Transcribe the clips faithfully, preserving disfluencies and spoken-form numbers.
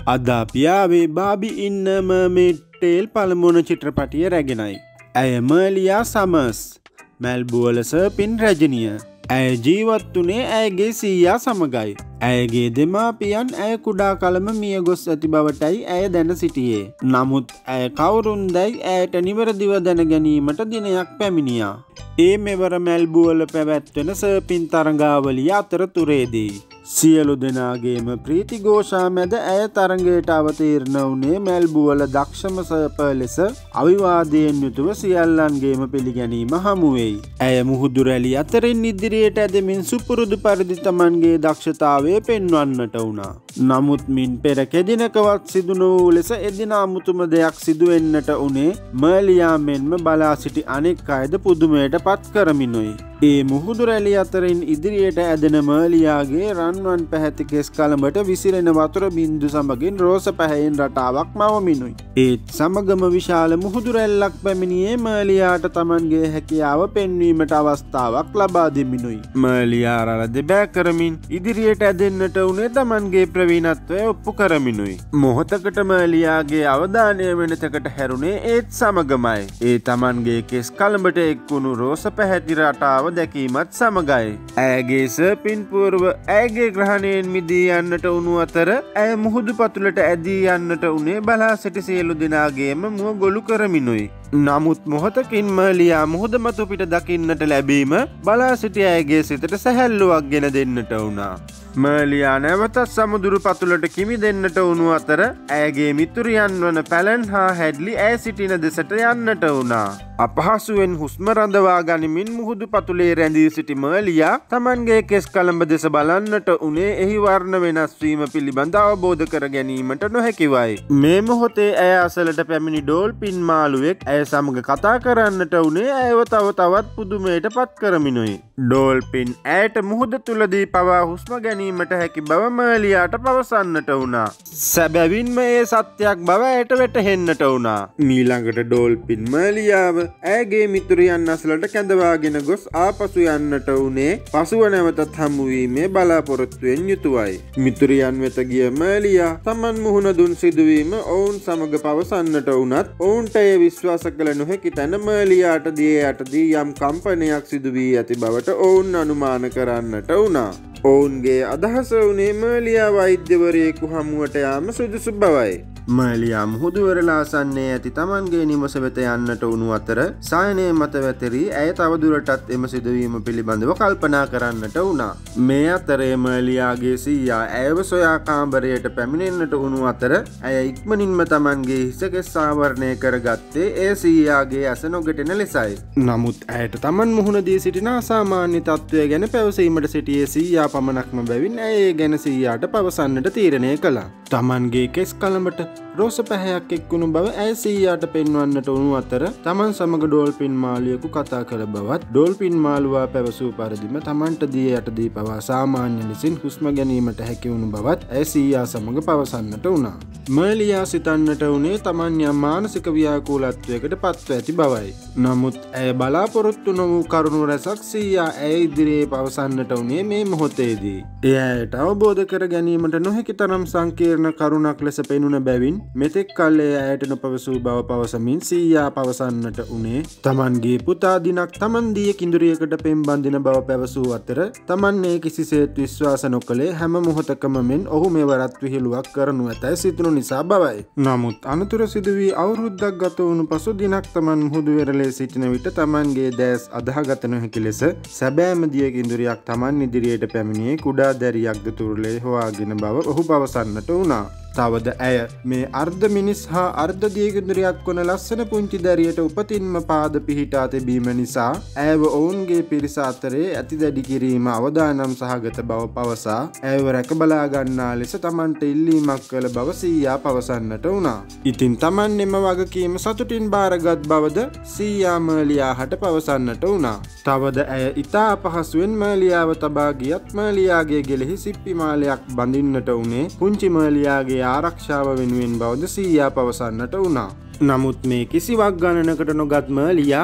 අද අපි ආවේ බාබි ඉන්න මර්මේඩ් ටේල් පළමුවන චිත්‍රපටිය රැගෙනයි. ඇය මර්ලියා සමර්ස්, මැල්බුවල සර්පින් රැජිනිය. ඇය ජීවත් වුණේ ඇයගේ සීයා සමගයි. ඇයගේ දෙමාපියන් ඇය කුඩා කලම මිය ගොස් ඇති බවටයි ඇය දැන සිටියේ. නමුත් ඇය කවුරුන්දැයි ඇයට නිවැරදිව දැන ගැනීමට දිනයක් පැමිණියා. ඒ මෙවර මැල්බුවල පැවැත්වෙන සර්පින් තරඟාවලිය අතරතුරේදී සියලු දෙනාගේම ප්‍රීතිഘോഷා මැද ඇය තරඟයට අවතීර්ණ වුණේ මැල්බුවල දක්ෂම සර්ප ලෙස අවිවාදයෙන් යුතුව සියල්ලන්ගේම පිළිගැනීම හමුවෙයි. ඇය මුහුදු රැලි අතරින් ඉදිරියට ඇදමින් සුපුරුදු පරිදි තමන්ගේ දක්ෂතාවය පෙන්වන්නට වුණා. නමුත් මින් පෙර කෙදිනකවත් සිදු නොවූ ලෙස එදින අමුතුම දෙයක් සිදුවෙන්නට උනේ මර්ලියා මෙන්ම බලා සිටි අනෙක් අයද පුදුමයට පත් කරමිනුයි. ඒ මුහුදු රැලි අතරින් ඉදිරියට ඇදෙන මර්ලියාගේ රන්වන් පැහැති කෙස් කලඹට විසිරෙන වතුර බින්දු සමගින් රෝස පැහැයෙන් රටාවක් මවමිනුයි. ඒත් සමගම විශාල මුහුදු රැල්ලක් පැමිණියේ මර්ලියාට තමන්ගේ හැකියාව පෙන්වීමට අවස්ථාවක් ලබා දෙමිනුයි. මර්ලියා රළ දෙබෑ කරමින් ඉදිරියට ඇදෙන්නට උනේ තමන්ගේ ප්‍රවීණත්වය ඔප්පු කරමිනුයි. මොහොතකට මර්ලියාගේ අවධානය වෙනතකට හැරුණේ ඒත් සමගමයි. ඒ තමන්ගේ කෙස් කලඹට එක්වුණු රෝස පැහැති රටාව දැකීමත් සමගයි. ඇයගේ සර්පින් පුවරුව ඇයගේ ග්‍රහණයෙන් මිදී යන්නට උණු අතර ඇය මුහුදු පතුලට ඇදී යන්නට උනේ බලා සිටි සියලු දෙනාගේම මුව ගොළු කරමිනුයි. නමුත් මොහොතකින් මර්ලියා මුහුද මතු පිට දකින්නට ලැබීම බලා සිටි ඇයගේ සිතට සැහැල්ලුවක් ගෙන දෙන්නට වුණා. මර්ලියා නැවතත් සමුදුරු පතුලට කිමි දෙන්නට උණු අතර ඇයගේ මිතුරියන් වන පැලන් හා හැඩ්ලි ඇය සිටින දෙසට යන්නට වුණා. අපහසුවෙන් හුස්ම රඳවා ගනිමින් මුහුදු පතුලේ රැඳී සිටි මර්ලියා තමන්ගේ කෙස් කලඹ දෙස බලන්නට උනේ එහි වර්ණ වෙනස් වීම පිළිබඳ අවබෝධ කර ගැනීමට නොහැකිවයි. මේ මොහොතේ ඇය අසලට පැමිණි ඩෝල්පින් මාළුවෙක් ඇය සමග කතා කරන්නට උනේ ඇයව තව තවත් පුදුමයට පත් කරමිනුයි. ඩෝල්පින් ඇයට මුහුද තුලදී පවා හුස්ම ගැනීමට හැකි බව මර්ලියාට පවසන්නට වුණා. සැබවින්ම ඒ සත්‍යයක් බව ඇයට වැටහෙන්නට වුණා. මීළඟට ඩෝල්පින් මර්ලියාව ඇයගේ මිතුරියන් අසලට කැඳවාගෙන ගොස් ආපසු යන්නට උනේ පසුව නැවතත් හමුවීමේ බලාපොරොත්තුවෙන් යුතුවයි. මිතුරියන් වෙත ගිය මර්ලියා තමන් මුහුණ දුන් සිදුවීම ඔවුන් සමග පවසන්නට වුණත් ඔවුන්ට එය විශ්වාස කළ නොහැකි තැන මර්ලියාට දිය යටදී යම් කම්පනයක් සිදු වී ඇති බවට ඔවුන් අනුමාන කරන්නට වුණා. ඔවුන්ගේ අදහස වුණේ මර්ලියා වෛද්‍යවරයෙකු හමුවට යාම සුදුසු බවයි. මර්ලියා මුහුදුවරලාසන්නේ ඇති තමන්ගේ නිවස වෙත යන්නට උණු අතර සායනය මත වැතිරී ඇය තවදුරටත් එම සිදුවීම පිළිබඳව කල්පනා කරන්නට වුණා. මේ අතරේ මර්ලියාගේ සීයා ඇයව සොයා කාමරයට පැමිණෙන්නට උණු අතර ඇය ඉක්මනින්ම තමන්ගේ හිසකෙස් ආවරණය කරගත්තේ ඒ සීයාගේ ඇස නොගැටෙන ලෙසයි. නමුත් ඇයට තමන් මුහුණ දී සිටින අසාමාන්‍ය තත්ත්වය ගැන පැවසීමට සිටියේ සීයා පමණක්ම බැවින් ඇය ඒ ගැන සීයාට පවසන්නට තීරණය කළා. තමන්ගේ කෙස් කලඹට රෝස පැහැයක් එක්වුණු බව ඇය සීයාට පෙන්වන්නට උණු අතර තමන් සමග ඩෝල්පින් මාළුවෙකු කතා කළ බවත් ඩෝල්පින් මාළුවා පැවසූ පරිදිම තමන්ට දිය යටදී පවා සාමාන්‍ය ලෙසින් හුස්ම ගැනීමට හැකි වුණු බවත් ඇය සීයා සමග පවසන්නට වුණා. මර්ලියා සිතන්නට උනේ තමන් යම් මානසික ව්‍යාකූලත්වයකට පත්ව ඇති බවයි. නමුත් ඇය බලාපොරොත්තු නොවූ කරුණු රැසක් සීයා ඇය ඉදිරියේ පවසන්නට උනේ මේ මොහොතේදී. එය ඇයට අවබෝධ කර ගැනීමට නොහැකි තරම් සංකීර්ණ කරුණක් ලෙස පෙනුන බැවින් මෙතෙක් කල් එය ඇයට නොපවසූ බව පවසමින් සීයා පවසන්නට උනේ තමන්ගේ පුතා දිනක් තමන් දිය කිඳුරියකට පෙම් බඳින බව පැවසූ අතර තමන් ඒ කිසිසේත් විශ්වාස නොකළේ හැම මොහොතකම මෙන් ඔහු මෙවරත් විහිළුවක් කරනු ඇතැයි සිතුණු නිසා බවයි. නමුත් අනතුර සිදු වී අවුරුද්දක් ගත වුණු පසු දිනක් තමන් මුහුදු වෙරළේ සිටින විට තමන්ගේ දැස් අදහගත නොහැකි ලෙස සැබෑම දිය කිඳුරියක් තමන් ඉදිරියට පැමිණියේ කුඩා දැරියක්ද තුරුලේ හොයාගෙන බව ඔහු පවසන්නට වුණා. තවද ඇය මේ අර්ධ මිනිස් හා අර්ධ දියකිඳුරියක් වන ලස්සන පුංචි දැරියට උපතින්ම පාද පිහිටා තිබීම නිසා ඇයව ඔවුන්ගේ පිරිස අතරේ ඇති දැඩි කිරීම අවදානම් සහගත බව පවසා ඇයව රැකබලා ගන්නා ලෙස තමන්ට ඉල්ලීමක් කළ බව සීයා පවසන්නට වුණා. ඉතින් තමන් එම වගකීම සතුටින් බාරගත් බවද සීයා මර්ලියාහට පවසන්නට වුණා. තවද ඇය ඉතා අපහසුවෙන් මර්ලියාව තබා ගියත් මර්ලියාගේ ගෙලෙහි සිප්පි මාලයක් බඳින්නට උනේ පුංචි මර්ලියාගේ ආරක්ෂාව වෙනුවෙන් බවද සීයා පවසන්නට වුණා. නමුත් මේ කිසිවක් ගණනකට නොගත් මර්ලියා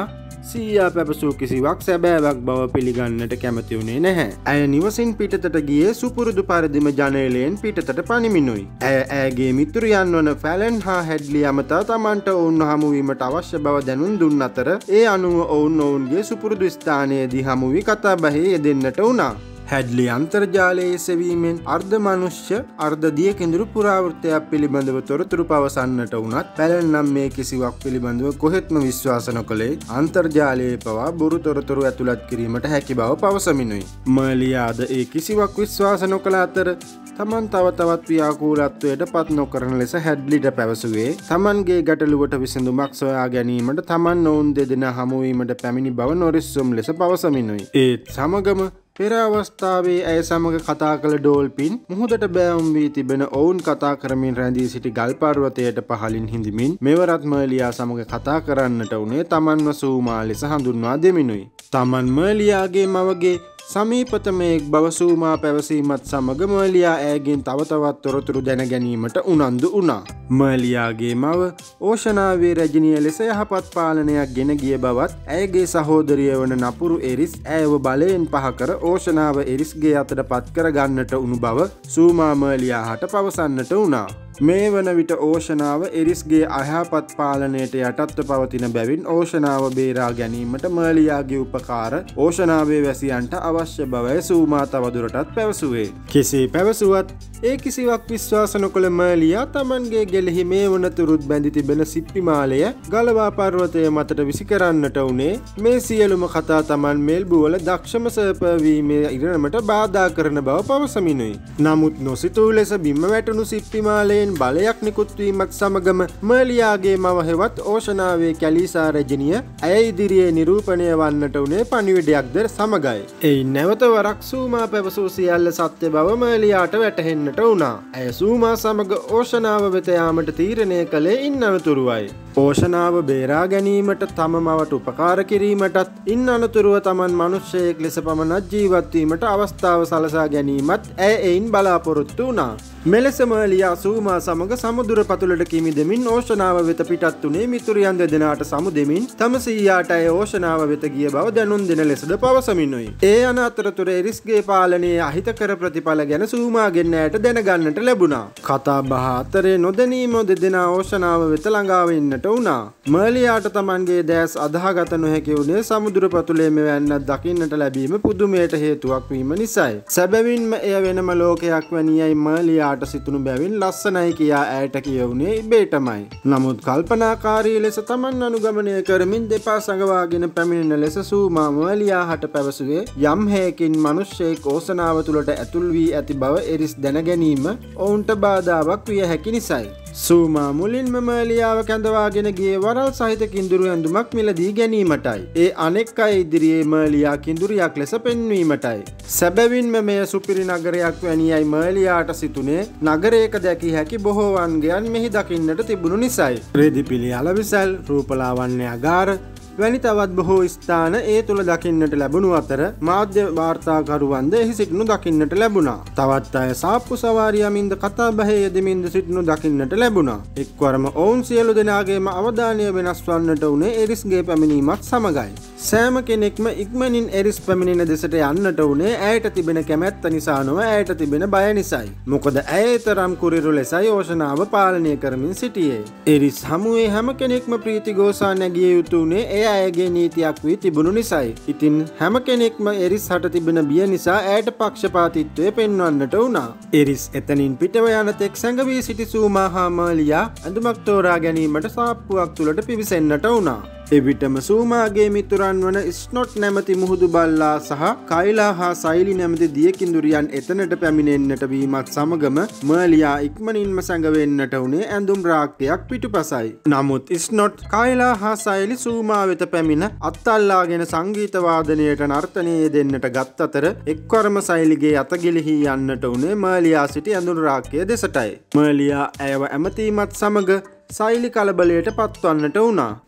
සීයා පැවසූ කිසිවක් සැබෑවක් බව පිළිගන්නට කැමති වුණේ නැහැ. ඇය නිවසින් පිටතට ගියේ සුපුරුදු පරිදිම ජනේලයෙන් පිටතට පනිමිනුයි. ඇය ඇයගේ මිතුරියන් වන ෆැලන් හා හැඩ්ලි අමතා තමන්ට ඔවුන් හමුවීමට අවශ්‍ය බව දැනුම් දුන් අතර ඒ අනුව ඔවුන් ඔවුන්ගේ සුපුරුදු ස්ථානයේදී හමුවී කතාබහේ යෙදෙන්නට වුණා. හැඩ්ලි අන්තර්ජාලයේ සෙවීමෙන් අර්ධ මනුෂ්‍ය අර්ධ දිය කෙඳුරු පුරාවෘත්තයක් පිළිබඳව තොරතුරු පවසන්නට වුණත් පැලන් නම් මේ කිසිවක් පිළිබඳව කොහෙත්ම විශ්වාස නොකළේ අන්තර්ජාලයේ පවා බොරු තොරතුරු ඇතුළත් කිරීමට හැකි බව පවසමිනුයි. මර්ලියාද ඒ කිසිවක් විශ්වාස නොකළ අතර තමන් තව තවත් ව්‍යාකූලත්වයට පත් නොකරන ලෙස හැඩ්ලිට පැවසුවේ තමන්ගේ ගැටලුවට විසඳුමක් සොයා ගැනීමට තමන් ඔවුන් දෙදෙනා හමුවීමට පැමිණි බව නොරිස්සුම් ලෙස පවසමිනුයි. ඒත් සමගම පෙර අවස්ථාවේ ඇය සමග කතා කළ ඩෝල්පින් මුහුදට බෑවුම් වී තිබෙන ඔවුන් කතා කරමින් රැඳී සිටි ගල් පර්වතයට පහළින් හිඳමින් මෙවරත් මර්ලියා සමග කතා කරන්නට උනේ තමන්ව සූමා ලෙස හඳුන්වා දෙමිනුයි. තමන් මර්ලියාගේ මවගේ සමීපතම එක් බව සූමා පැවසීමත් සමග මර්ලියා ඇයගෙන් තව තවත් තොරතුරු දැන ගැනීමට උනන්දු වුණා. මර්ලියාගේ මව ඕෂනාවේ රැජිනිය ලෙස යහපත් පාලනයක් ගෙන ගිය බවත් ඇයගේ සහෝදරිය වන නපුරු එරිස් ඇයව බලයෙන් පහ කර ඕෂනාව එරිස්ගේ අතට පත් කර ගන්නට උණු බව සූමා මර්ලියාට පවසන්නට වුණා. මේ වන විට ඕෂනාව එරිස්ගේ අයහපත් පාලනයට යටත්ව පවතින බැවින් ඕෂනාව බේරා ගැනීමට මර්ලියාගේ උපකාර ඕෂනාවේ වැසියන්ට අවශ්‍ය බවයි සූමා තවදුරටත් පැවසුවේ. කෙසේ පැවසුවත් ඒ කිසිවක් විශ්වාස නොකළ මර්ලියා තමන්ගේ ගෙලෙහි මේ වනතුරුත් බැඳි තිබෙන සිප්පිමාලය ගලවා පර්වතය මතට විසි කරන්නට උනේ මේ සියලුම කතා තමන් මෙල්බුවල දක්ෂම සර්පවීමේ ඉරණමට බාධා කරන බව පවසමිනුයි. නමුත් නොසිතූ ලෙස බිම වැටුණු සිප්පිමාලයේ බලයක් නිකුත්වීමත් සමගම මර්ලියාගේ මව හෙවත් ඕෂනාවේ කැලීසා රැජිනිය ඇය ඉදිරියේ නිරූපණය වන්නට උනේ පණිවිඩයක්ද සමගයි. එයින් නැවත වරක් සූමා පැවසූ සියල්ල සත්‍ය බව මර්ලියාට වැටහෙන්නට වුණා. ඇය සූමා සමග ඕෂනාව වෙත යාමට තීරණය කළේ ඉන් අනතුරුවයි. ඕෂනාව බේරා ගැනීමට තම මවට උපකාර කිරීමටත් ඉන් අනතුරුව තමන් මනුෂ්‍යයෙක් ලෙස පමණක් ජීවත් වීමට අවස්ථාව සලසා ගැනීමත් ඇය එයින් බලාපොරොත්තු වුණා. මෙලෙස මර්ලියා සූමා සමග සමුදුර පතුලට කිමි දෙමින් ඕෂනාව වෙත පිටත් වුණේ මිතුරියන් දෙදෙනාට සමු දෙමින් තම සීයාට ඇය ඕෂනාව වෙත ගිය බව දැනුම් දෙන ලෙසද පවසමිනුයි. ඒ යන අතරතුර එරිස්ගේ පාලනයේ අහිතකර ප්‍රතිඵල ගැන සූමාගෙන් ඇයට දැනගන්නට ලැබුණා. කතා බහ අතරේ නොදැනීම දෙදෙනා ඕෂනාව වෙත ළඟා වෙන්නට වුණා. මර්ලියාට තමන්ගේ දැස් අදාහගත නොහැකි වුණේ සමුදුර පතුලේ මෙවැන්නක් දකින්නට ලැබීම පුදුමයට හේතුවක් වීම නිසායි. සැබවින්ම එය වෙනම ලෝකයක් වැනියයි මර්ලියා සිතුණු බැවින් ලස්සනයි කියා ඇයට කියවුණේ ඉබේටමයි. නමුත් කල්පනාකාරී ලෙස තමන් අනුගමනය කරමින් දෙපා සඟවාගෙන පැමිණෙන ලෙස සූමා මර්ලියාට පැවසුවේ යම් හේකින් මිනිස්සෙක් ඕසනාව තුළට ඇතුල් වී ඇති බව එරිස් දැන ගැනීම ඔවුන්ට බාධාවක් විය හැකි නිසායි. සූමා මුලින්ම මර්ලියාව කැඳවාගෙන ගියේ වරල් සහිත කිඳුරු ඇඳුමක් මිලදී ගැනීමටයි. ඒ අනෙක් අය ඉදිරියේ මර්ලියා කිඳුරියක් ලෙස පෙන්වීමටයි. සැබවින්ම මෙය සුපිරි නගරයක් වැනියයි මර්ලියාට සිතුනේ නගරයක දැකිය හැකි බොහෝ වන්ගයන් මෙහි දකින්නට තිබුණු නිසායි. රෙදිපිලි අලවිසල්, රූපලාවන්‍ය අගාර වැනි තවත් බොහෝ ස්ථාන ඒ තුළ දකින්නට ලැබුණු අතර මාධ්‍ය වාර්තාකරුවන්ද එහි සිටිනු දකින්නට ලැබුණා. තවත් අය සාප්පු සවාරියමින්ද කතා බහේ යෙදමින්ද සිටිනු දකින්නට ලැබුණා. එක්වරම ඔවුන් සියලු දෙනාගේම අවධානය වෙනස් වන්නට උනේ එරිස්ගේ පැමිණීමත් සමගයි. සෑම කෙනෙක්ම ඉක්මනින් එරිස් පැමිණෙන දෙසට යන්නට උනේ ඇයට තිබෙන කැමැත්ත නිසා නොව ඇයට තිබෙන බය නිසායි. මොකද ඇය තරම් කුරිරු ලෙසයි ඕෂනාව පාලනය කරමින් සිටියේ. එරිස් හමුවේ හැම කෙනෙක්ම ප්‍රීතිගෝසා නැගිය යුතු උනේ එය ඇයගේ නීතියක් වී තිබුණු නිසායි. ඉතින් හැම කෙනෙක්ම එරිස් හට තිබෙන බිය නිසා ඇයට පක්ෂපාතීත්වය පෙන්වන්නට වුණා. එරිස් එතනින් පිටව යන තෙක් සැඟවී සිටි සූමා හා මර්ලියා ඇඳුමක් තෝරා ගැනීමට සාප්පුවක් තුළට පිවිසෙන්නට වුණා. එවිටම සූමාගේ මිතුරන් වන ස්නොට් නැමති මුහුදු බල්ලා සහ කයිලා හා සයිලි නැමති දියකිඳුරියන් එතනට පැමිණෙන්නට වීමත් සමගම මර්ලියා ඉක්මනින්ම සැඟවෙන්නට උනේ ඇඳුම් රාක්කයක් පිටුපසයි. නමුත් ස්නොට් කයිලා හා සයිලි සූමා වෙත පැමිණ අත්අල්ලාගෙන සංගීත වාදනයට නර්තනය යෙදෙන්නට ගත් අතර එක්වරම සයිලිගේ අත ගිලිහී යන්නට උනේ මර්ලියා සිටි ඇඳුම් රාක්කය දෙසටයි. මර්ලියා ඇයව ඇමතීමත් සමග සයිලි කලබලයට පත්වන්නට වුණා.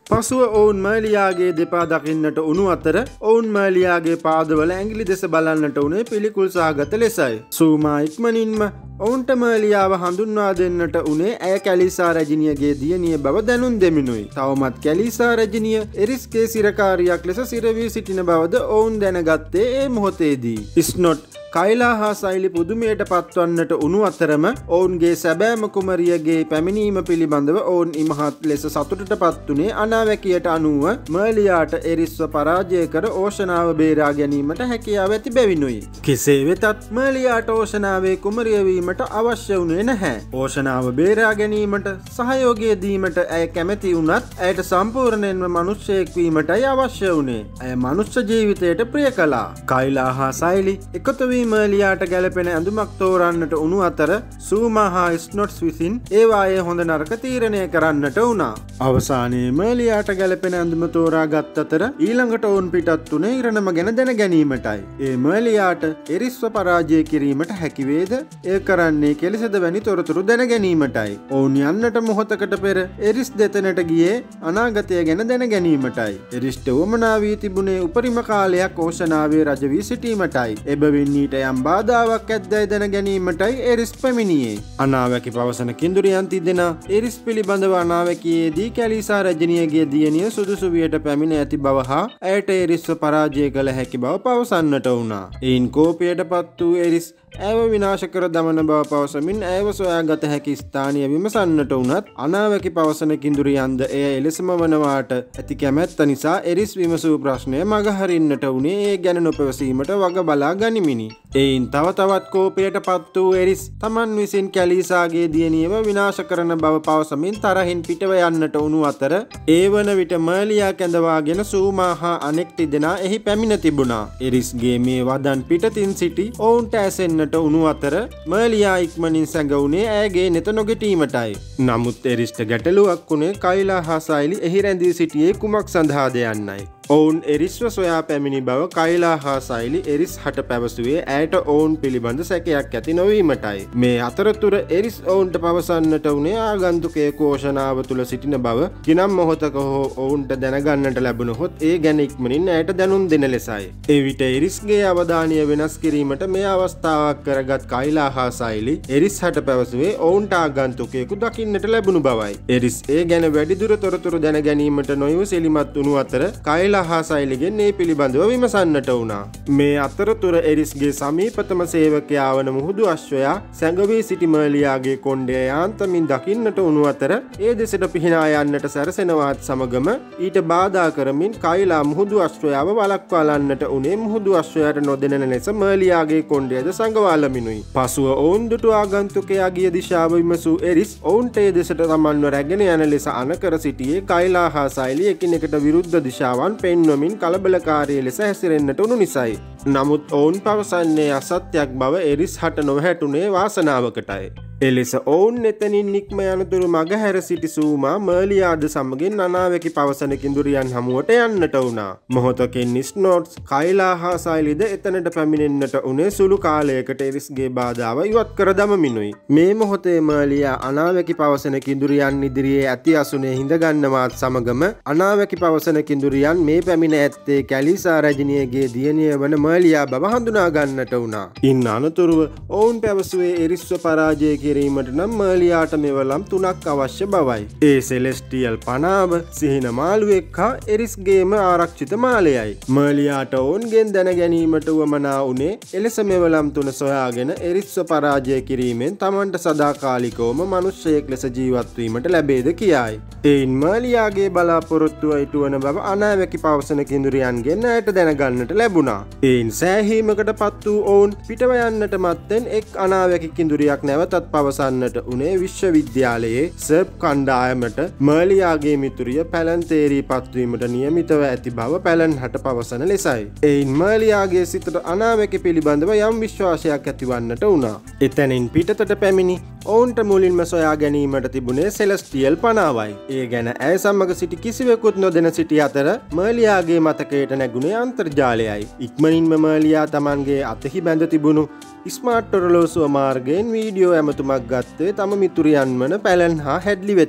පසුව ඔවුන් මර්ලියාගේ දෙපා දකින්නට උණු අතර ඔවුන් මර්ලියාගේ පාදවල ඇඟිලි දෙස බලන්නට උනේ පිළිකුල් සහගත ලෙසයි. සූමා ඉක්මනින්ම ඔවුන්ට මර්ලියාව හඳුන්වා දෙන්නට උනේ ඇය කැලිසා රැජිනියගේ දියණිය බව දැනුම් දෙමිනුයි. තවමත් කැලිසා රැජිනිය එරිස්ගේ සිරකාරියක් ලෙස සිරවී සිටින බවද ඔවුන් දැනගත්තේ ඒ මොහොතේදී. ස්නොට් කයිලා හා සයිලි පුදුමයට පත්වන්නට උණු අතරම ඔවුන්ගේ සැබෑම කුමරියගේ පැමිණීම පිළිබඳව ඔවුන් ඉමහත් ලෙස සතුටට පත්වුණේ අනාවැකියට අනුව මර්ලියාට එරිස්ව පරාජය කර ඕෂනාව බේරා ගැනීමට හැකියාව ඇති බැවිනුයි. කෙසේ වෙතත් මර්ලියාට ඕෂනාවේ කුමරිය වීමට අවශ්‍ය වුණේ නැහැ. ඕෂනාව බේරා ගැනීමට සහයෝගය දීමට ඇය කැමැති වුණත් ඇයට සම්පූර්ණයෙන්ම මනුෂ්‍යයෙක් වීමටයි අවශ්‍ය වුණේ. ඇය මනුෂ්‍ය ජීවිතයට ප්‍රිය කළා. කයිලා හා සයිලි එකතු මර්ලියාට ගැලපෙන ඇඳුමක් තෝරන්නට උණු අතර සූමා හා ස්නොට්ස් විසින් ඒවායේ හොඳ නරක තීරණය කරන්නට වුණා. අවසානයේ මර්ලියාට ගැලපෙන ඇඳුම තෝරා ගත් අතර ඊළඟට ඔවුන් පිටත් වුණේ ඉරණම ගැන දැන ගැනීමටයි. ඒ මර්ලියාට එරිස්ව පරාජය කිරීමට හැකිවේද? එය කරන්නේ කෙලෙසද වැනි තොරතුරු දැන ගැනීමටයි. ඔවුන් යන්නට මොහොතකට පෙර එරිස් දෙතැනට ගියේ අනාගතය ගැන දැන ගැනීමටයි. එරිස්ට වමනා වී තිබුණේ උපරිම කාලයක් ඕෂනාවේ රජ වී සිටීමටයි. එබැවින් යම් බාධාවක් ඇද්දැයි දැන ගැනීමටයි එරිස් පැමිණියේ. අනාවැකි පවසන කිඳුරියන් තිදෙනා එරිස් පිළිබඳව අනාවැකියේදී කැලිසා රැජිනියගේ දියණිය සුදුසු වියට පැමිණ ඇති බව හා ඇයට එරිස්ව පරාජය කළ හැකි බව පවසන්නට වුණා. එයින් කෝපයට පත් වූ එරිස් ඇව විනාශ කර දමන බව පවසමින් ඇව සොයාගත හැකි ස්ථානය විමසන්නට වුණත් අනාවැකි පවසන කිඳුරියන්ද එය එලෙසම වනවාට ඇති කැමැත්ත නිසා එරිස් විමසූ ප්‍රශ්නය මගහරින්නට වුණේ ඒ ගැන නොපැවසීමට වග බලා ගනිමිනි. එයින් තව තවත් කෝපයට පත් වූ එරිස් තමන් විසින් කැලිසාගේ දියණියව විනාශ කරන බව පවසමින් තරහින් පිටව යන්නට උණු අතර ඒ වන විට මර්ලියා කැඳවාගෙන සූමා හා අනෙක් තිදෙනා එහි පැමිණ තිබුණා. එරිස්ගේ මේ වදන් පිටතින් සිටි ඔවුන්ට ඇසෙන්නට උණු අතර මර්ලියා ඉක්මනින් සැඟවුණේ ඇයගේ නෙත නොගැටීමටයි. නමුත් එරිස්ට ගැටලුවක් වුණේ කයිලා හා සයිලි එහි රැඳී සිටියේ කුමක් සඳහාද යන්නයි. ඔවුන් එරිස්ව සොයා පැමිණි බව කයිලා හා සයිලි එරිස් හට පැවසුවේ ඇයට ඔවුන් පිළිබඳ සැකයක් ඇති නොවීමටයි. මේ අතරතුර එරිස් ඔවුන්ට පවසන්නට වුණේ ආගන්තුකයෙකු ඕෂනාව තුළ සිටින බව කිනම් මොහොතක හෝ ඔවුන්ට දැනගන්නට ලැබුණහොත් ඒ ගැන ඉක්මනින් ඇයට දැනුම් දෙන ලෙසයි. එවිට එරිස්ගේ අවධානය වෙනස් කිරීමට මේ අවස්ථාවක් කරගත් කයිලා හා සයිලි එරිස් හට පැවසුවේ ඔවුන්ට ආගන්තුකයෙකු දකින්නට ලැබුණු බවයි. එරිස් ඒ ගැන වැඩිදුර තොරතුරු දැන ගැනීමට නොයවසිලිමත් වුණු අතර කයිලා හා සයිලිගෙන් ඒ පිළිබඳව විමසන්නට වුණා. මේ අතරතුර එරිස්ගේ සමීපතම සේවකයා වන මුහුදු අශ්වයා සැඟවී සිටි මර්ලියාගේ කොණ්ඩය යාන්තමින් දකින්නට වුණු අතර ඒ දෙසට පිහිනා යන්නට සැරසෙනවාත් සමගම ඊට බාධා කරමින් කයිලා මුහුදු අශ්වයාව වළක්වාලන්නට උනේ මුහුදු අශ්වයාට නොදෙනෙන ලෙස මර්ලියාගේ කොණ්ඩයද සංගවාලමිනුයි. පසුව ඔවුන් දුටු ආගන්තුකයා ගිය දිශාව විමසූ එරිස් ඔවුන්ට ඒ දෙසට තමන්ව රැගෙන යන ලෙස අනකර සිටියේ කයිලා හා සයිලි එකිනෙකට විරුද්ධ දිශාවන් පෙන්වමින් කලබලකාරී ලෙස හැසිරෙන්නට උණු නිසයි. නමුත් ඔවුන් පවසන්නේ අසත්‍යයක් බව එරිස් හට නොහැටුනේ වාසනාවකටයි. එලෙස ඔවුන් එතනින් නික්ම යනතුරු මගහැර සිටි සූමා මර්ලියාද සමගින් අනාවැකි පවසන කිඳුරියන් හමුවට යන්නට වුණා. මොහොතකින් ස්නොට්ස් කයිලා හා සයිලිද එතනට පැමිණෙන්නට උනේ සුළු කාලයකට එරිස්ගේ බාධාව ඉවත් කර දමමිනුයි. මේ මොහොතේ මර්ලියා අනාවැකි පවසන කිඳුරියන් ඉදිරියේ ඇති අසුනේ හිඳගන්නවාත් සමගම අනාවැකි පවසන කිඳුරියන් මේ පැමිණ ඇත්තේ කැලිසා රැජිනියගේ දියණිය වන මර්ලියා බව හඳුනා ගන්නට වුණා. ඉන් අනතුරුව ඔවුන් පැවසුවේ එරිස්ව පරාජය කිරීමට නම් මර්ලියාට මෙවලම් තුනක් අවශ්‍ය බවයි. ඒ සෙලෙස්ටියල් පනාව, සිහින මාළුවෙක් හා එරිස්ගේම ආරක්ෂිත මාලයයි. මර්ලියාට ඔවුන්ගෙන් දැන ගැනීමට වමනා වුණේ එලෙස මෙවලම් තුන සොයාගෙන එරිස්ව පරාජය කිරීමෙන් තමන්ට සදාකාලිකවම මනුෂ්‍යයෙක් ලෙස ජීවත් වීමට ලැබේද කියායි. එයින් මර්ලියාගේ බලාපොරොත්තුව ඉටුවන බව අනාවැකි පවසන කිඳුරියන්ගෙන් ඇයට දැනගන්නට ලැබුණා. එයින් සෑහීමකට පත් වූ ඔවුන් පිටව යන්නට මත්තෙන් එක් අනාවැකි කිඳුරියක් නැවතත් පවසන්නට උනේ විශ්වවිද්‍යාලයේ සර්ප් කණ්ඩායමට මර්ලියාගේ මිතුරිය පැලන් තේරී පත්වීමට නියමිතව ඇති බව පැලන් හට පවසන ලෙසයි. එයින් මර්ලියාගේ සිතට අනාවැකි පිළිබඳව යම් විශ්වාසයක් ඇතිවන්නට වුණා. එතැනින් පිටතට පැමිණි ඔවුන්ට මුලින්ම සොයා ගැනීමට තිබුණේ සෙලස්ටියල් පනාවයි. ඒ ගැන ඇය සමග සිටි කිසිවෙකුත් නොදෙන සිටි අතර මර්ලියාගේ මතකයට නැගුණේ අන්තර්ජාලයයි. ඉක්මනින්ම මර්ලියා තමන්ගේ අතෙහි බැඳ තිබුණු ස්මාර්ට් ඔරලෝසුව මාර්ගයෙන් වීඩියෝ ඇමතුමක් ගත්තේ තම මිතුරියන් වන පැලන් හා හැඩ්ලි වෙතයි.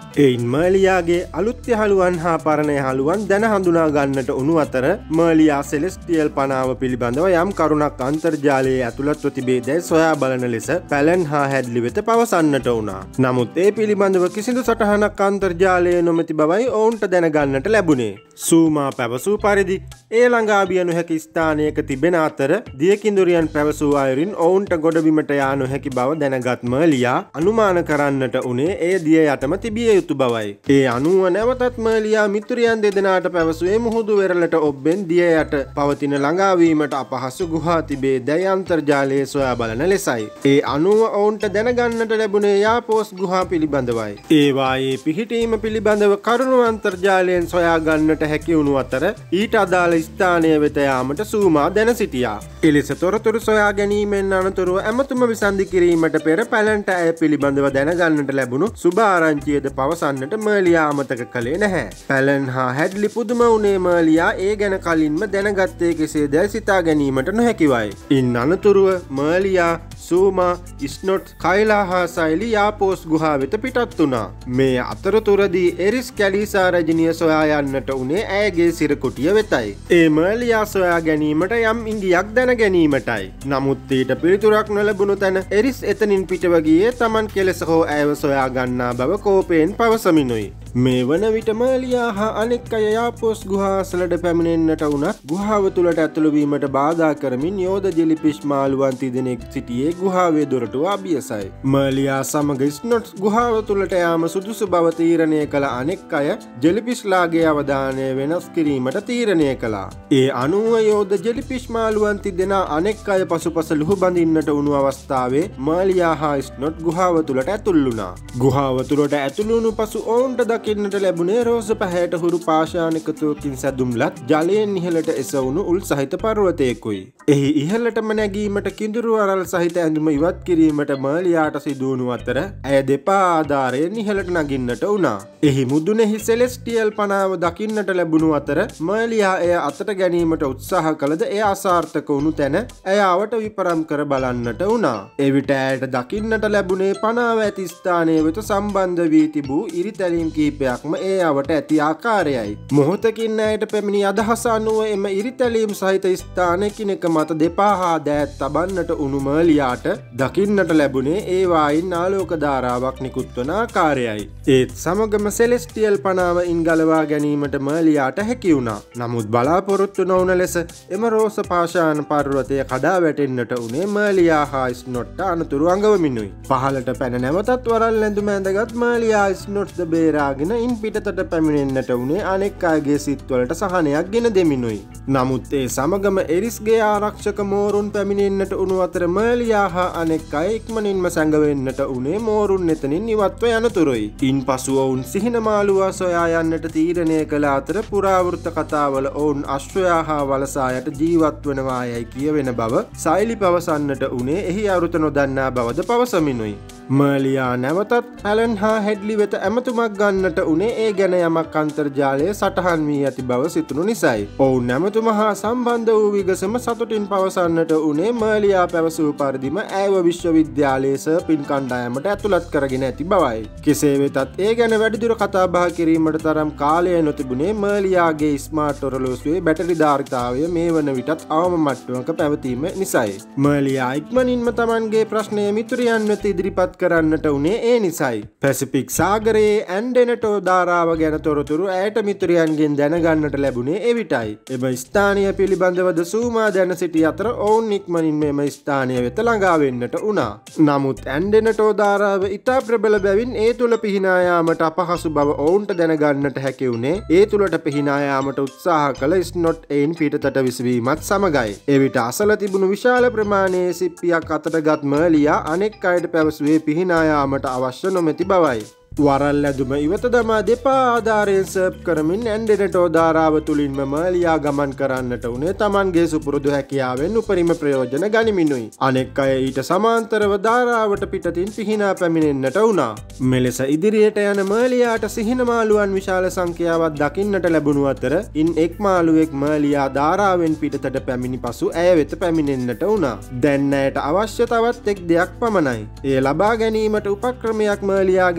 එයින් මර්ලියාගේ අලුත් යහළුවන් හා පරණ යහළුවන් දැන හඳුනා ගන්නට උණු අතර මර්ලියා සෙලෙස්ටියල් පනාව පිළිබඳව යම් කරුණක් අන්තර්ජාලයේ ඇතුළත්ව තිබේදැයි සොයා බලන ලෙස පැලන් හා හැඩ්ලි වෙත පවසන්නට වුණා. නමුත් ඒ පිළිබඳව කිසිදු සටහනක් අන්තර්ජාලයේ නොමැති බවයි ඔවුන්ට දැනගන්නට ලැබුණේ. සූමා පැවසූ පරිදි ඒ ළඟා විය නොහැකි ස්ථානයක තිබෙන අතර දියකිඳුරියන් පැවසූ අයුරින් ඔවුන්ට ගොඩබිමට යා නොහැකි බව දැනගත් මර්ලියා අනුමාන කරන්නට උනේ ඒ දිය යටම තිබිය යුතු බවයි. ඒ අනුව නැවතත් මර්ලියා මිතුරියන් දෙදෙනාට පැවසුවේ මුහුදු වෙරළට ඔබ්බෙන් දිය යට පවතින ළඟාවීමට අපහසු ගුහා තිබේ දැයි අන්තර්ජාලයේ සොයා බලන ලෙසයි. ඒ අනුව ඔවුන්ට දැනගන්නට ලැබුණේ යාපෝස් ගුහා පිළිබඳවයි. ඒවායේ පිහිටීම පිළිබඳව කරුණු අන්තර්ජාලයෙන් සොයා ගන්නට හැකි වුණු අතර ඊට අදාළ ස්ථානය වෙත යාමට සූමා දැන සිටියා. එලෙස තොරතුරු සොයා ගැනීමෙන් අනතුරුව ඇමතුම විසන්ධි කිරීමට පෙර පැලන්ට ඇය පිළිබඳව දැනගන්නට ලැබුණු සුභ ආරංචියද පවසන්නට මර්ලියා අමතක කළේ නැහැ. පැලන් හා හැඩ්ලි පුදුම වුණේ මර්ලියා ඒ ගැන කලින්ම දැනගත්තේ කෙසේදැයි සිතා ගැනීමට නොහැකිවයි. ඉන් අනතුරුව මර්ලියා සූමා ස්නොට් කයිලා හා සයිලි යාපෝස් ගුහා වෙත පිටත් වුණා. මේ අතරතුරදී එරිස් කැලීසා රජනිය සොයා යන්නට උනේ ඇයගේ සිරකුටිය වෙතයි. ඒ මර්ලියා සොයා ගැනීමට යම් ඉඟියක් දැන ගැනීමටයි. නමුත් ඊට පිළිතුරක් නොලැබුණු තැන එරිස් එතනින් පිටව ගියේ තමන් කෙලෙස හෝ ඇයව සොයා ගන්නා බව කෝපයෙන් පවසමිනුයි. මේ වන විට මර්ලියා හා අනෙක් අය යාපෝස් ගුහා අසලට පැමිණෙන්නට වුණත් ගුහාව තුළට ඇතුළු වීමට බාධා කරමින් යෝධ ජෙලිෆිෂ් මාළුවන් තිදෙනෙක් සිටියේ ගුහාවේ දොරටුව අභියසයි. මර්ලියා සමග ස්නොට්ස් ගුහාව තුළට යාම සුදුසු බව තීරණය කළ අනෙක් අය ජෙලිෆිෂ්ලාගේ අවධානය වෙනස් කිරීමට තීරණය කළා. ඒ අනුව යෝධ ජෙලිෆිෂ් මාළුවන් තිදෙනා අනෙක් අය පසුපස ලුහු බඳින්නට වුණු අවස්ථාවේ මර්ලියා හා ස්නොට් ගුහාව තුළට ඇතුල් වුණා. ගුහාව තුළට ඇතුළු වුණු පසු ඔවුන්ට දකින්නට ලැබුණේ රෝස පැහැයට හුරු පාෂාණිකතුවකින් සැදුම්ලත් ජලයෙන් ඉහළට එසවුණු උල් සහිත පර්වතයකුයි. එහි ඉහළටම නැගීමට කිඳුරු අරල් සහිත ඇඳුම ඉවත් කිරීමට මර්ලියාට සිදුවුණු අතර ඇය දෙපා ආධාරයෙන් ඉහළට නගින්නට වුණා. එහි මුදුනෙහි සෙලෙස්ටියල් පනාව දකින්නට ලැබුණු අතර මර්ලියා එය අතට ගැනීමට උත්සාහ කළද එය අසාර්ථක වුණු තැන ඇය අවට විපරම් කර බලන්නට වුණා. එවිට ඇයට දකින්නට ලැබුණේ පනාව ඇති ස්ථානය වෙත සම්බන්ධ වී තිබූ ඉරිතැලීම් කීපයක්ම ඒ අවට ඇති ආකාරයයි. මොහොතකින් ඇයට පැමිණි අදහස අනුව එම ඉරිතැලීම් සහිත ස්ථාන එකිනෙක මත දෙපා හා දෑත් තබන්නට උණු මර්ලියාට දකින්නට ලැබුණේ ඒවායින් ආලෝක ධාරාවක් නිකුත්වන ආකාරයයි. ඒත් සමගම සෙලෙස්ටියල් පනාව ඉන් ගලවා ගැනීමට මර්ලියාට හැකි වුණා. නමුත් බලාපොරොත්තු නොවන ලෙස එම රෝස පාෂාණ පර්වතය කඩා වැටෙන්නට උනේ මර්ලියා හා ස්නොට්ට අනතුරු අඟවමිනුයි. පහළට පැන නැවතත් වරල් ඇඳුම ඇඳගත් මර්ලියා ස්නොට්ද බේරාගෙන ඉන් පිටතට පැමිණෙන්නට උනේ අනෙක් අයගේ සිත්වලට සහනයක් ගෙන දෙමිනුයි. නමුත් ඒ සමගම එරිස්ගේ ආරක්ෂක මෝරුන් පැමිණෙන්නට උණු අතර මර්ලියා හා අනෙක් අය ඉක්මනින්ම සැඟවෙන්නට උනේ මෝරුන් එතනින් ඉවත්ව යනතුරුයි. ඉන් පසු ඔවුන් සිහින මාළුවා සොයා යන්නට තීරණය කළ අතර පුරාවෘත්ත කතාවල ඔවුන් අශ්වයා හා වලසායට ජීවත් වනවා යයි කියවෙන බව සයිලි පවසන්නට උනේ එහි අරුත නොදන්නා බවද පවසමිනුයි. මර්ලියා නැවතත් පැලන් හා හැඩ්ලි වෙත ඇමතුමක් ගන්නට උනේ ඒ ගැන යමක් අන්තර්ජාලයේ සටහන් වී ඇති බව සිතුණු නිසයි. ඔවුන් නැමතුම හා සම්බන්ධ වූ විගසම සතුටින් පවසන්නට උනේ මර්ලියා පැවසූ පරිදිම ඇයව විශ්වවිද්‍යාලයේ සර්පින් කණ්ඩායමට ඇතුළත් කරගෙන ඇති බවයි. කෙසේ වෙතත් ඒ ගැන වැඩිදුර කතා බහ කිරීමට තරම් කාලය නොතිබුණේ මර්ලියාගේ ස්මාර්ට් ඔරලෝසුවේ බැටරි ධාරිතාවය මේ වන විටත් අවම මට්ටමක පැවතීම නිසයි. මර්ලියා ඉක්මනින්ම තමන්ගේ ප්‍රශ්නය මිතුරියන් වෙත ඉදිරිපත් කරන්නට උනේ ඒ නිසයි. පැසිෆික් සාගරයේ ඇන්ඩෙනටෝ ධාරාව ගැන තොරතුරු ඇයට මිතුරියන්ගෙන් දැනගන්නට ලැබුණේ එවිටයි. එම ස්ථානය පිළිබඳවද සූමා දැන සිටි අතර ඔවුන් ඉක්මනින් මෙම ස්ථානය වෙත ළඟා වෙන්නට වුණා. නමුත් ඇන්ඩෙනටෝ ධාරාව ඉතා ප්‍රබල බැවින් ඒ තුල පිහිනා යාමට අපහසු බව ඔවුන්ට දැනගන්නට හැකි වුණේ ඒ තුලට පිහිනා යාමට උත්සාහ කළ ස්නොට් එයින් පිටතට විසවීමත් සමගයි. එවිට අසල තිබුණු විශාල ප්‍රමාණයේ සිප්පියක් අතටගත් මර්ලියා අනෙක් අයට පැවසුවේ පිහිනා යාමට අවශ්‍ය නොමැති බවයි. වරල් ඇඳුම ඉවත දමා දෙපා ආධාරයෙන් සර්ප් කරමින් ඇන්ඩෙනටෝ ධාරාව තුළින්ම මර්ලියා ගමන් කරන්නට උනේ තමන්ගේ සුපුරුදු හැකියාවෙන් උපරිම ප්‍රයෝජන ගනිමිනුයි. අනෙක් අය ඊට සමාන්තරව ධාරාවට පිටතින් පිහිනා පැමිණෙන්නට වුණා. මෙලෙස ඉදිරියට යන මර්ලියාට සිහින මාළුවන් විශාල සංඛ්‍යාවක් දකින්නට ලැබුණු අතර ඉන් එක් මාළුවෙක් මර්ලියා ධාරාවෙන් පිටතට පැමිණි පසු ඇය වෙත පැමිණෙන්නට වුණා. දැන් ඇයට අවශ්‍ය තවත් එක් දෙයක් පමණයි. එය ලබා ගැනීමට උපක්‍රමයක් මර්ලියාගේ සිතට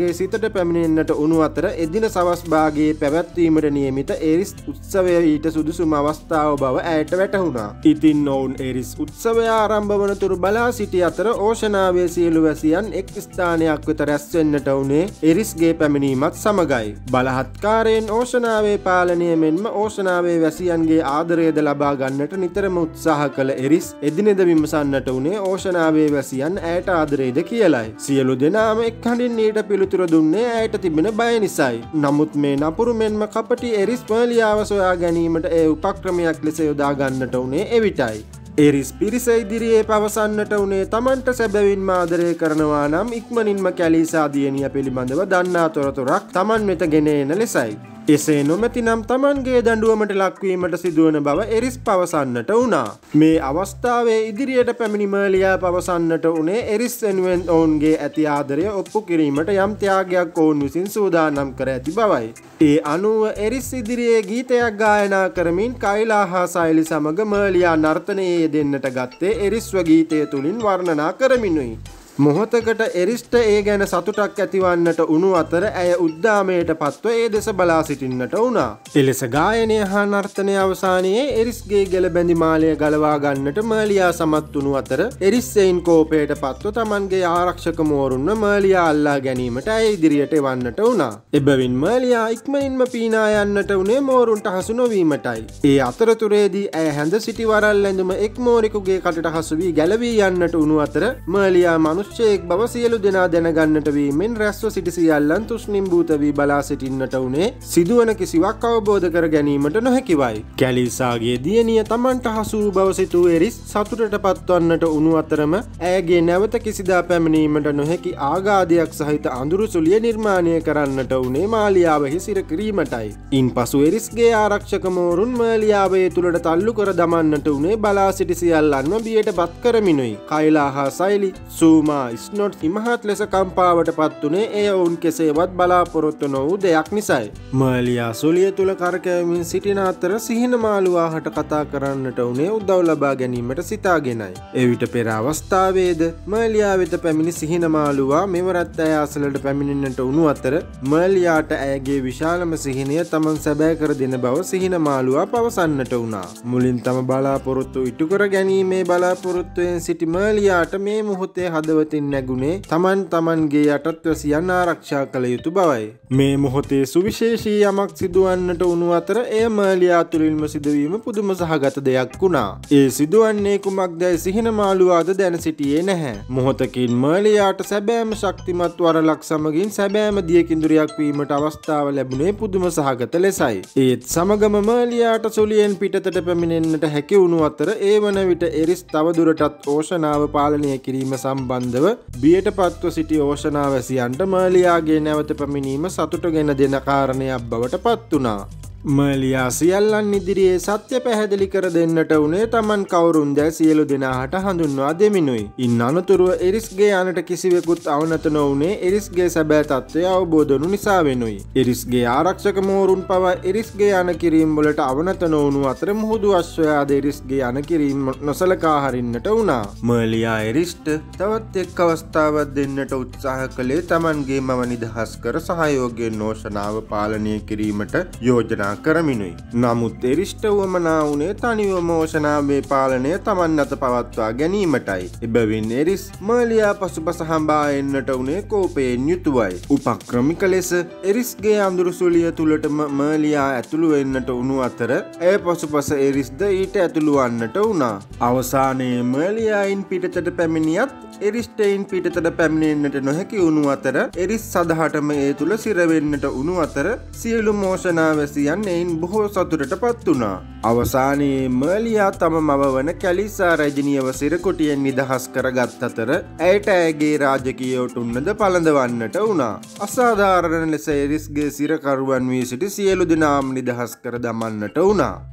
පැමිණෙන්නට උණු අතර එදින සවස් භාගයේ පැවැත්වීමට නියමිත එරිස් උත්සවය ඊට සුදුසුම අවස්ථාව බව ඇයට වැටහුණා. ඉතින් ඔවුන් එරිස් උත්සවය ආරම්භ වනතුරු බලා සිටි අතර ඕෂනාවේ සියලු වැසියන් එක් ස්ථානයක් වෙත රැස් වෙන්නට උනේ එරිස්ගේ පැමිණීමත් සමගයි. බලහත්කාරයෙන් ඕෂනාවේ පාලනය මෙන්ම ඕෂනාවේ වැසියන්ගේ ආදරයද ලබා ගන්නට නිතරම උත්සාහ කළ එරිස් එදිනෙද විමසන්නට උනේ ඕෂනාවේ වැසියන් ඇයට ආදරේද කියලයි. සියලු දෙනාම එක් හඬින් ඊට පිළිතුර දුන්නේ ඇයට තිබෙන බය නිසායි. නමුත් මේ නපුරු මෙන්ම කපටි එරිස් මර්ලියාව සොයා ගැනීමට ඒ උපක්‍රමයක් ලෙස යොදා ගන්නට උනේ එවිටයි. එරිස් පිරිස ඉදිරියේ පවසන්නට උනේ තමන්ට සැබවින්ම ආදරය කරනවා නම් ඉක්මනින්ම කැලීසා දියණිය පිළිබඳව දන්නා තොරතුරක් තමන් වෙත ගෙන එන ලෙසයි. එසේ නොමැතිනම් තමන්ගේ දඬුවමට ලක්වීමට සිදුවන බව එරිස් පවසන්නට වුණා. මේ අවස්ථාවේ ඉදිරියට පැමිණි මර්ලියා පවසන්නට උනේ එරිස් වෙනුවෙන් ඔවුන්ගේ ඇති ආදරය ඔප්පු කිරීමට යම් ත්‍යාගයක් ඔවුන් විසින් සූදානම් කර ඇති බවයි. ඒ අනුව එරිස් ඉදිරියේ ගීතයක් ගායනා කරමින් කයිලා හා සයිලි සමග මර්ලියා නර්තනයේ යෙදෙන්නට ගත්තේ එරිස්ව ගීතය තුලින් වර්ණනා කරමිනුයි. මොහොතකට එරිස්ට ඒ ගැන සතුටක් ඇතිවන්නට උණු අතර ඇය උද්දාමයට පත්ව ඒ දෙස බලා සිටින්නට වුණා. එලෙස ගායනය හා නර්තනය අවසානයේ එරිස්ගේ ගෙල බැඳි මාලය ගලවා ගන්නට මර්ලියා සමත් වුණු අතර එරිස් එයින් කෝපයට පත්ව තමන්ගේ ආරක්ෂක මෝරුන්ව මර්ලියා අල්ලා ගැනීමට ඇය ඉදිරියට එවන්නට වුණා. එබැවින් මර්ලියා ඉක්මනින්ම පීනා යන්නට උනේ මෝරුන්ට හසු නොවීමටයි. ඒ අතරතුරේදී ඇය හැඳ සිටි වරල් ඇඳුම එක් මෝරෙකුගේ කටට හසු වී ගැලවී යන්නට උණු අතර මර්ලියා මනුෂ්‍යයෙක් බව සියලු දෙනා දැනගන්නට වීමෙන් රැස්ව සිටි සියල්ලන් තුෂ්ණිම්භූත වී බලා සිටින්නට උනේ සිදුවන කිසිවක් අවබෝධ කර ගැනීමට නොහැකිවයි. කැලීසාගේ දියණිය තමන්ට හසු වූ බව සිතූ එරිස් සතුටට පත්වන්නට උණු අතරම ඇයගේ නැවත කිසිදා පැමිණීමට නොහැකි ආඝාතයක් සහිත අඳුරු සුලිය නිර්මාණය කරන්නට උනේ මාලියාවෙහි සිර කිරීමටයි. ඉන්පසු එරිස්ගේ ආරක්ෂක මෝරුන් මාලියාව ඒ තුලට තල්ලු කර දමන්නට උනේ බලා සිටි සියල්ලන්ව බියට පත් කරමිනුයි. කයිලා හා සයිලි සූමා ස්නොට් ඉමහත් ලෙස කම්පාවට පත් වුණේ එය ඔවුන් කෙසේවත් බලාපොරොත්තු නොවූ දෙයක් නිසායි. මර්ලියා සොලිය තුල කරකැවමින් සිටින අතර සිහින මාළුවාහට කතා කරන්නට උනේ උදව් ලබා ගැනීමට සිතාගෙනයි. එවිට පෙර අවස්ථාවේද මර්ලියා වෙත පැමිණි සිහින මාළුවා මෙවරත් ඇය අසලට පැමිණෙන්නට උණු අතර මර්ලියාට ඇයගේ විශාලම සිහිනය තමන් සැබෑ කර දෙන බව සිහින මාළුවා පවසන්නට වුණා. මුලින් තම බලාපොරොත්තු ඉටු කර ගැනීමේ බලාපොරොත්තුවෙන් සිටි මර්ලියාට මේ මොහොතේ හදවතින් නැගුණේ තමන් තමන්ගේ යටත්වැසියන් ආරක්ෂා කළ යුතු බවයි. මේ මොහොතේ සුවිශේෂී යමක් සිදුවන්නට උණු අතර එය මර්ලියා තුළින්ම සිදුවීම පුදුම සහගත දෙයක් වුණා. ඒ සිදුවන්නේ කුමක්දැයි සිහින මාළුවාද දැන සිටියේ නැහැ. මොහොතකින් මර්ලියාට සැබෑම ශක්තිමත් වරලක් සමගින් සැබෑම දියකිඳුරියක් වීමට අවස්ථාව ලැබුණේ පුදුම සහගත ලෙසයි. ඒත් සමගම මර්ලියාට සුලියෙන් පිටතට පැමිණෙන්නට හැකි වුණු අතර ඒ වන විට එරිස් තවදුරටත් ඕෂනාව පාලනය කිරීම සම්බන්ධව බියට පත්ව සිටි ඕෂනාවැසියන්ට මර්ලියාගේ නැවත පැමිණීම සතුටගෙන දෙන කාරණයක් බවට පත් වුණා. මර්ලියා සියල්ලන් ඉදිරියේ සත්‍ය පැහැදිලි කර දෙන්නට උනේ තමන් කවුරුන්දැයි සියලු දෙනාට හඳුන්වා දෙමිනුයි. ඉන් අනතුරුව එරිස්ගේ යනට කිසිවෙකුත් අවනත නොවුනේ එරිස්ගේ සැබෑ තත්ත්වය අවබෝධ වුණු නිසා වෙනුයි. එරිස්ගේ ආරක්ෂක මෝරුන් පවා එරිස්ගේ යන කිරීම් වලට අවනත නොවුණු අතර මුහුදු අශ්වයාද එරිස්ගේ යන කිරීම් නොසලකා හරින්නට වුණා. මර්ලියා එරිස්ට තවත් එක් අවස්ථාවක් දෙන්නට උත්සාහ කළේ තමන්ගේ මව නිදහස් කර සහයෝගයෙන් ඕෂනාව පාලනය කිරීමට යෝජනා කරමිනුයි. නමුත් එරිස්ට වුවමනා වුණේ තනිවම ඕෂනාවේ පාලනය තමන් අත පවත්වා ගැනීමටයි. එබැවින් එරිස් මර්ලියා පසුපස හඹා එන්නට උනේ කෝපයෙන් යුතුවයි. උපක්‍රමික ලෙස එරිස්ගේ අඳුරු සුලිය තුලටම මර්ලියා ඇතුළු වෙන්නට උණු අතර ඇය පසුපස එරිස්ද ඊට ඇතුළු වන්නට වුණා. අවසානයේ මර්ලියායින් පිටතට පැමිණියත් එරිස්ටයින් පිටතට පැමිණෙන්නට නොහැකි වුණු අතර එරිස් සදහටම ඒ තුල සිරවෙන්නට උණු අතර සියලු මෝෂනාවැසියන් එයින් බොහෝ සතුටට පත් වුණා. අවසානයේ මර්ලියා තම මව වන කැලිසා රැජිනියව සිරකොටියෙන් නිදහස් කරගත් අතර ඇයට ඇගේ රාජකීය ඔටුන්නද පළඳවන්නට වුණා. අසාධාරණ ලෙස එරිස්ගේ සිරකරුවන් වී සිටි සියලු දෙනාම නිදහස් කර දමන්නට වුණා.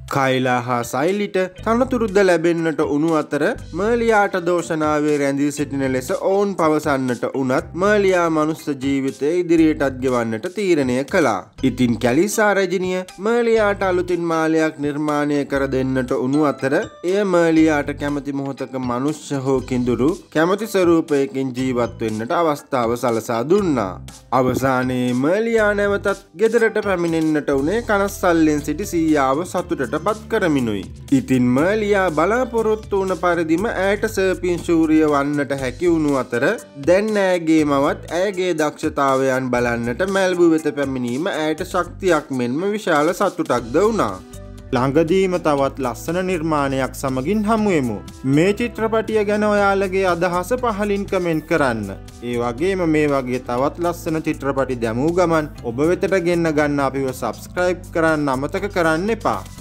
කයිලා හා සයිලිට තනතුරුද්ද ලැබෙන්නට උණු අතර මර්ලියාට දෝෂණාවේ රැඳී සිටින ලෙස ඔවුන් පවසන්නට උනත් මර්ලියා මනුස්ස ජීවිතය ඉදිරියටත් ගෙවන්නට තීරණය කළා. ඉතින් කැලිසා රැජිනිය මර්ලියාට අලුතින් මාලයක් නිර්මාණය කර දෙන්නට උණු අතර එය මර්ලියාට කැමති මොහොතක මනුෂ්‍ය හෝ කිඳුරු කැමති ස්වරූපයකින් ජීවත් වෙන්නට අවස්ථාව සලසා දුන්නා. අවසානයේ මර්ලියා නැවතත් ගෙදරට පැමිණෙන්නට උනේ කනස්සල්ලෙන් සිටි සීයාව සතුටට පත් කරමිනුයි. ඉතින් මර්ලියා බලාපොරොත්තු වුණ පරිදිම ඇයට සර්පින් ශූරිය වන්නට හැකි වුණු අතර දැන් ඇයගේ මවත් ඇයගේ දක්ෂතාවයන් බලන්නට මැල්බු වෙත පැමිණීම ඇයට ශක්තියක් මෙන්ම විශාල සතුටක්ද වුණා. ළඟදීම තවත් ලස්සන නිර්මාණයක් සමගින් හමුවෙමු. මේ චිත්‍රපටිය ගැන ඔයාලගේ අදහස පහලින් කමෙන්ට් කරන්න. ඒ වගේම මේ වගේ තවත් ලස්සන චිත්‍රපටි දැමූ ගමන් ඔබ වෙතට ගෙන්න ගන්න අපිව සබ්ස්ක්‍රයිබ් කරන්න අමතක කරන්න එපා.